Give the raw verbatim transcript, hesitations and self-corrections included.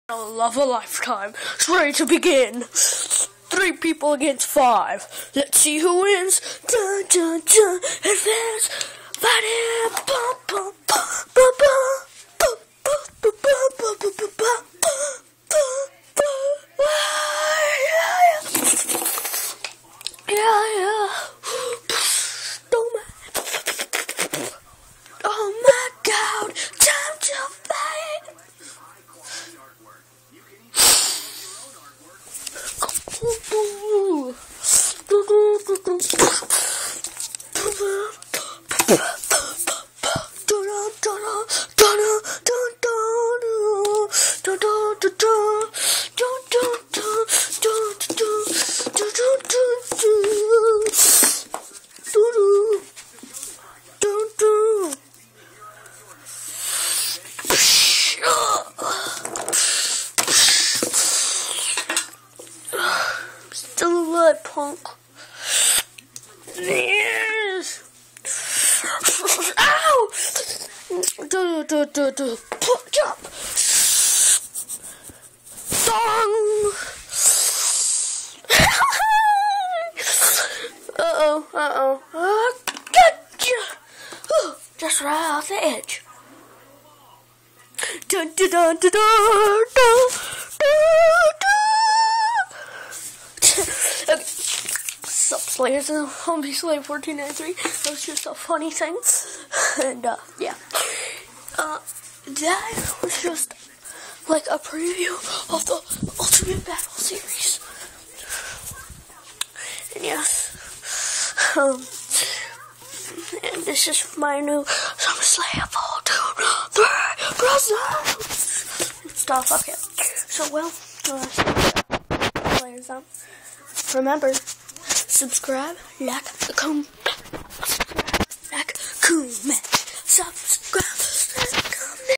Of a lifetime. It's ready to begin. Three people against five. Let's see who wins. Dun, dun, dun. Advance. Fighting. Bum, bum, bum, bum, bum. Yeah, yeah. Oh my God. Time to fight. Still alive, punk. Yes. Ow! Do do do do. Jump. Dong. Uh oh. Uh oh. Uh, gotcha. Ooh, just right off the edge. Dun dun dun dun dun dun. Okay. Sup, Slayers and Homie Slave fourteen ninety-three. That was just a funny thing. And, uh, yeah. Uh, that was just like a preview of the Ultimate Battle series. And yes. Um, and this is my new Summer Slave four, two, three, brothers. Stuff, okay. So, well, uh, Slayers, um, remember, subscribe, like, comment, subscribe, like, comment, subscribe.